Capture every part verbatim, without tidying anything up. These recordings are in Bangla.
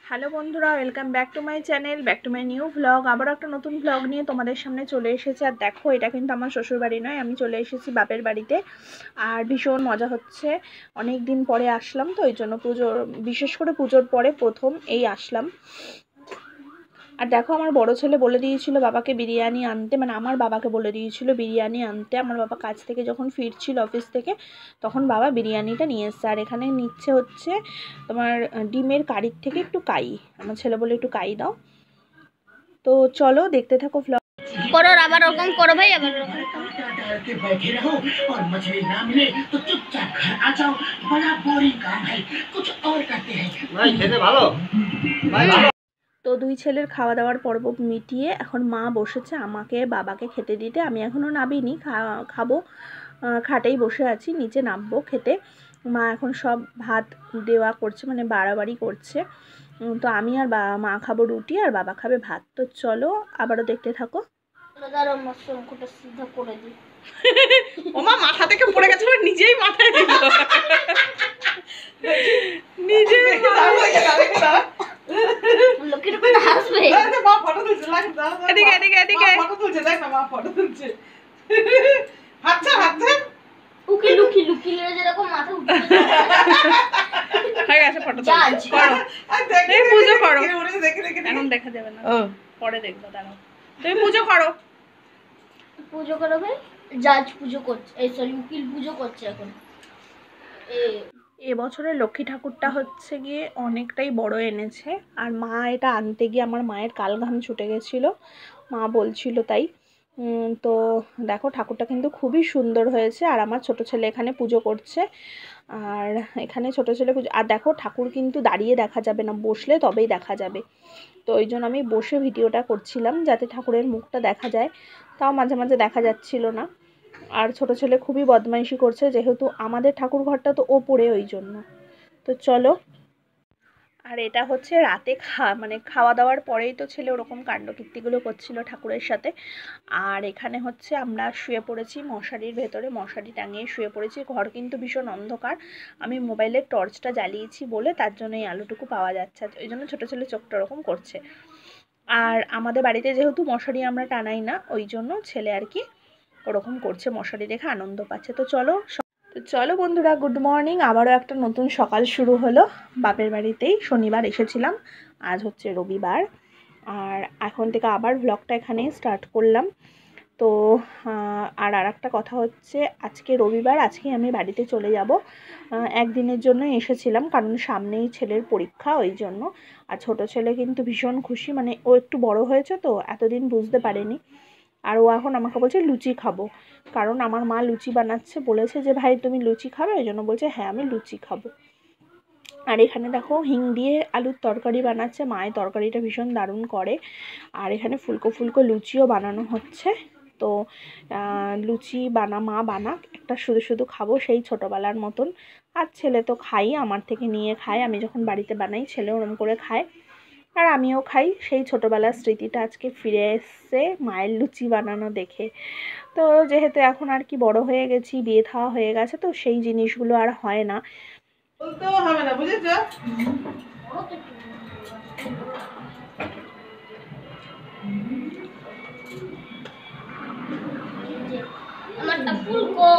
হ্যালো বন্ধুরা, welcome back to my channel, back to my new vlog. আবার একটা নতুন ভ্লগ নিয়ে তোমাদের সামনে চলে এসেছি। আর দেখো, এটা কিন্তু আমার শ্বশুর বাড়ি নয়, আমি চলে এসেছি বাপের বাড়িতে। আর ভীষণ মজা হচ্ছে, অনেক দিন পরে আসলাম তো, ওই জন্য পুজোর, বিশেষ করে পুজোর পরে প্রথম এই আসলাম। আর দেখো, আমার বড় ছেলে বলে দিয়েছিল বাবাকে বিরিয়ানি আনতে, মানে আমার বাবাকে বলে দিয়েছিল বিরিয়ানি আনতে। আমার বাবা কাজ থেকে যখন ফিরছিল অফিস থেকে, তখন বাবা বিরিয়ানিটা নিয়ে এসছে। আর এখানে নিচ্ছে হচ্ছে তোমার ডিমের কারির থেকে একটু কাই। আমার ছেলে বলে একটু কাই দাও। তো চলো দেখতে থাকো ভ্লগ। করো আবার ওরকম করো ভাই, আবার ওরকম के बैठे रहो और मछली ना मिले तो चुपचाप घर आ जाओ। बड़ा बोरिंग काम है, कुछ और करते हैं। भाई खेते ভালো ভাই। তো দুই ছেলের খাওয়া দাওয়ার পর্ব মিটিয়ে এখন মা বসেছে আমাকে বাবাকে খেতে দিতে। আমি এখনও নামিনি, খাবো, খাটেই বসে আছি, নিচে নামবো খেতে। মা এখন সব ভাত দেওয়া করছে, মানে বাড়াবাড়ি করছে। তো আমি আর বাবা মা খাবো রুটি, আর বাবা খাবে ভাত। তো চলো আবারও দেখতে থাকো। ওমা মাথা থেকে পড়ে গেছে, নিজেই মাথায় দিল, নিজে এদিকে এদিকে এদিকে ফটো তুলছে, দেখ না মা ফটো তুলছে। আচ্ছা আচ্ছা উকি লুকি লুকি যেরকম মাথা উঠে হয়ে গেছে, ফটো করো, তুমি পুজো করো। এখন দেখা যাবে না, পরে দেখবো, দাঁড়াও, তুমি পুজো করো। পুজো করো ভাই, জাজ পুজো করছে, এই সরি উকিল পুজো করছে এখন। এবছরের লক্ষ্মী ঠাকুরটা হচ্ছে গিয়ে অনেকটাই বড় এনেছে। আর মা এটা আনতে গিয়ে আমার মায়ের কাল ঘাম ছুটে গেছিলো, মা বলছিল তাই। তো দেখো, ঠাকুরটা কিন্তু খুবই সুন্দর হয়েছে। আর আমার ছোট ছেলে এখানে পুজো করছে, আর এখানে ছোট ছেলে পুজো। আর দেখো, ঠাকুর কিন্তু দাঁড়িয়ে দেখা যাবে না, বসলে তবেই দেখা যাবে। তো ওই জন্য আমি বসে ভিডিওটা করছিলাম, যাতে ঠাকুরের মুখটা দেখা যায়। তাও মাঝে মাঝে দেখা যাচ্ছিল না। আর ছোট ছেলে খুবই বদমাইশি করছে, যেহেতু আমাদের ঠাকুর ঘরটা তো ওপরে, ওই জন্য। তো চলো। আর এটা হচ্ছে রাতে খা মানে খাওয়া দাওয়ার পরেই তো ছেলে ওরকম কাণ্ডকীর্তিগুলো করছিল ঠাকুরের সাথে। আর এখানে হচ্ছে আমরা শুয়ে পড়েছি মশারির ভেতরে, মশারি টাঙিয়ে শুয়ে পড়েছি। ঘর কিন্তু ভীষণ অন্ধকার, আমি মোবাইলের টর্চটা জ্বালিয়েছি বলে তার জন্য এই আলোটুকু পাওয়া যাচ্ছে, ওই জন্য ছোটো ছেলে চোখটা ওরকম করছে। আর আমাদের বাড়িতে যেহেতু মশারি আমরা টানাই না, ওই জন্য ছেলে আর কি ওরকম করছে, মশারি দেখে আনন্দ পাচ্ছে। তো চলো তো চলো বন্ধুরা, গুড মর্নিং। আবারও একটা নতুন সকাল শুরু হলো বাপের বাড়িতেই। শনিবার এসেছিলাম, আজ হচ্ছে রবিবার। আর এখন থেকে আবার ব্লগটা এখানে স্টার্ট করলাম। তো আর আর একটা কথা হচ্ছে, আজকে রবিবার, আজকে আমি বাড়িতে চলে যাব। একদিনের জন্য এসেছিলাম, কারণ সামনেই ছেলের পরীক্ষা, ওই জন্য। আর ছোট ছেলে কিন্তু ভীষণ খুশি, মানে ও একটু বড় হয়েছে তো, এতদিন বুঝতে পারেনি। আর ও এখন আমাকে বলছে লুচি খাবো, কারণ আমার মা লুচি বানাচ্ছে, বলেছে যে ভাই তুমি লুচি খাবে, ওই জন্য বলছে হ্যাঁ আমি লুচি খাবো। আর এখানে দেখো, হিং দিয়ে আলুর তরকারি বানাচ্ছে, মায়ের তরকারিটা ভীষণ দারুণ করে। আর এখানে ফুলকো ফুলকো লুচিও বানানো হচ্ছে। তো লুচি বানা মা বানাক, একটা শুধু শুধু খাবো সেই ছোটোবেলার মতন। আর ছেলে তো খাই, আমার থেকে নিয়ে খায়, আমি যখন বাড়িতে বানাই ছেলে ওরম করে খায়, আর আমিও খাই। সেই ছোটোবেলার স্মৃতিটা আজকে ফিরে এসছে মায়ের লুচি বানানো দেখে। তো যেহেতু এখন আর কি বড় হয়ে গেছি, বিয়ে থাওয়া হয়ে গেছে, তো সেই জিনিসগুলো আর হয় না, বলতেও হবে না, বুঝেছো? আমারটা ফুলকো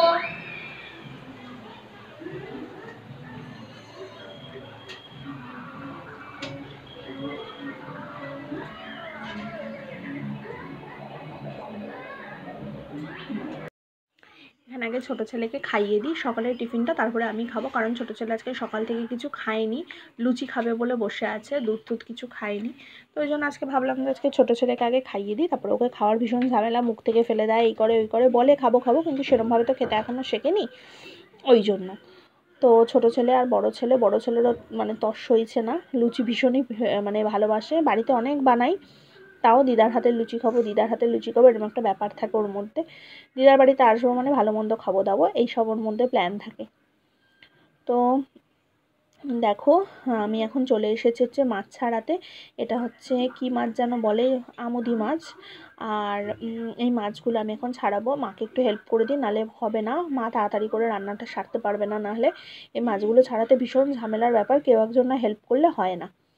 এখানে আগে ছোটো ছেলেকে খাইয়ে দিই সকালের টিফিনটা, তারপরে আমি খাবো, কারণ ছোটো ছেলে আজকে সকাল থেকে কিছু খায়নি, লুচি খাবে বলে বসে আছে, দুধ টুধ কিছু খায়নি। তো ওই জন্য আজকে ভাবলাম যে আজকে ছোটো ছেলেকে আগে খাইয়ে দিই, তারপরে ওকে খাওয়ার ভীষণ ঝামেলা, মুখ থেকে ফেলে দেয়, এই করে ওই করে, বলে খাবো খাবো, কিন্তু সেরমভাবে তো খেতে এখনও শেখেনি, ওই জন্য। তো ছোটো ছেলে আর বড় ছেলে, বড় ছেলেরও মানে তস সইছে না, লুচি ভীষণই মানে ভালোবাসে, বাড়িতে অনেক বানাই, তাও দিদার হাতের লুচি খাবো, দিদার হাতের লুচি খাবো, এরকম একটা ব্যাপার থাকে ওর মধ্যে। দিদার বাড়িতে আসবো মানে ভালো মন্দ খাবো দাবো, এইসব ওর মধ্যে প্ল্যান থাকে। তো দেখো, আমি এখন চলে এসেছি হচ্ছে মাছ ছাড়াতে। এটা হচ্ছে কি মাছ যেন বলে, আমুদি মাছ। আর এই মাছগুলো আমি এখন ছাড়াবো, মাকে একটু হেল্প করে দিই, নাহলে হবে না, মা তাড়াতাড়ি করে রান্নাটা সারতে পারবে না, নাহলে এই মাছগুলো ছাড়াতে ভীষণ ঝামেলার ব্যাপার, কেউ একজন না হেল্প করলে হয় না।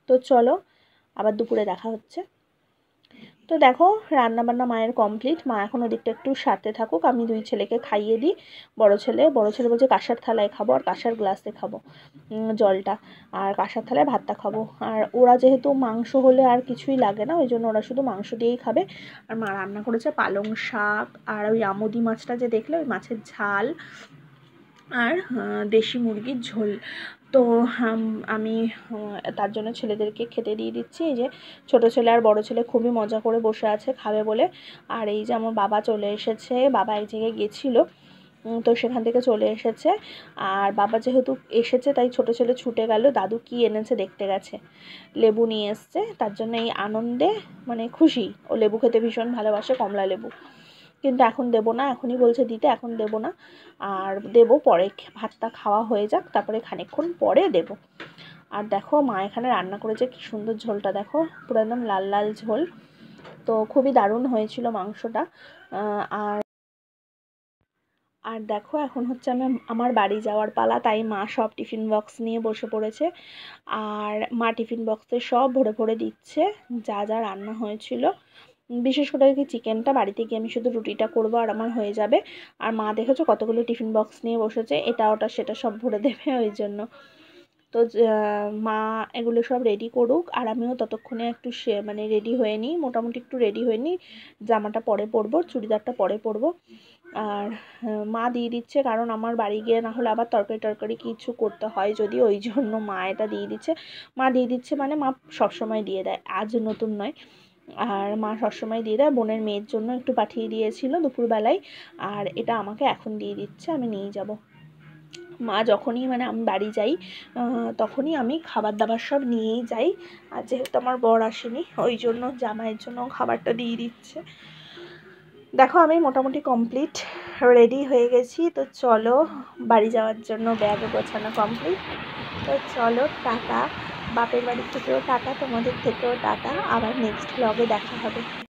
তো চলো আবার দুপুরে দেখা হচ্ছে। তো দেখো রান্নাবান্না মায়ের কমপ্লিট। মা এখন ওদিকটা একটু সারতে থাকুক, আমি দুই ছেলেকে খাইয়ে দিই। বড় ছেলে বড় ছেলে বলছে কাঁসার থালায় খাবো আর কাঁসার গ্লাসে খাবো জলটা, আর কাঁসার থালায় ভাতটা খাবো। আর ওরা যেহেতু মাংস হলে আর কিছুই লাগে না, ওই জন্য ওরা শুধু মাংস দিয়েই খাবে। আর মা রান্না করেছে পালং শাক আর ওই আমুদি মাছটা যে দেখলে ওই মাছের ঝাল আর দেশি মুরগির ঝোল। তো আমি তার জন্য ছেলেদেরকে খেতে দিয়ে দিচ্ছি। এই যে ছোটো ছেলে আর বড় ছেলে খুবই মজা করে বসে আছে খাবে বলে। আর এই যে আমার বাবা চলে এসেছে, বাবা এক জায়গায় গেছিলো, তো সেখান থেকে চলে এসেছে। আর বাবা যেহেতু এসেছে তাই ছোটো ছেলে ছুটে গেল, দাদু কি এনেছে দেখতে গেছে, লেবু নিয়ে এসছে। তার জন্য এই আনন্দে মানে খুশি, ও লেবু খেতে ভীষণ ভালোবাসে, কমলা লেবু। কিন্তু এখন দেবো না, এখনই বলছে দিতে, এখন দেবো না, আর দেবো পরে, ভাতটা খাওয়া হয়ে যাক তারপরে খানিকক্ষণ পরে দেবো। আর দেখো মা এখানে রান্না করেছে, কি সুন্দর ঝোলটা দেখো, পুরো একদম লাল লাল ঝোল। তো খুবই দারুণ হয়েছিল মাংসটা। আর আর দেখো এখন হচ্ছে আমি আমার বাড়ি যাওয়ার পালা, তাই মা সব টিফিন বক্স নিয়ে বসে পড়েছে। আর মা টিফিন বক্সে সব ভরে ভরে দিচ্ছে যা যা রান্না হয়েছিল। বিশেষ করে কি চিকেনটা বাড়িতে গিয়ে আমি শুধু রুটিটা করবো আর আমার হয়ে যাবে। আর মা দেখেছো কতগুলো টিফিন বক্স নিয়ে বসেছে, এটা ওটা সেটা সব ভরে দেবে ওই জন্য। তো মা এগুলো সব রেডি করুক, আর আমিও ততক্ষণে একটু সে মানে রেডি হয়ে নিই, মোটামুটি একটু রেডি হয়ে নিই। জামাটা পরে পরবো, চুড়িদারটা পরে পরবো। আর মা দিয়ে দিচ্ছে, কারণ আমার বাড়ি গিয়ে না হলে আবার তরকারি টরকারি কিছু করতে হয় যদি, ওই জন্য মা এটা দিয়ে দিচ্ছে। মা দিয়ে দিচ্ছে মানে মা সবসময় দিয়ে দেয়, আজ নতুন নয়। আর মা সবসময় দিয়ে দেয়, বোনের মেয়ের জন্য একটু পাঠিয়ে দিয়েছিল দুপুরবেলায়, আর এটা আমাকে এখন দিয়ে দিচ্ছে, আমি নিয়ে যাব। মা যখনই মানে আমি বাড়ি যাই তখনই আমি খাবার দাবার সব নিয়েই যাই। আর যেহেতু আমার বর আসেনি ওই জন্য জামাইয়ের জন্য খাবারটা দিয়ে দিচ্ছে। দেখো আমি মোটামুটি কমপ্লিট রেডি হয়ে গেছি। তো চলো বাড়ি যাওয়ার জন্য ব্যাগ গোছানো কমপ্লিট। তো চলো টাটা, বাপের বাড়ির থেকেও টাটা, তোমাদের থেকেও টাটা, আবার নেক্সট ব্লগে দেখা হবে।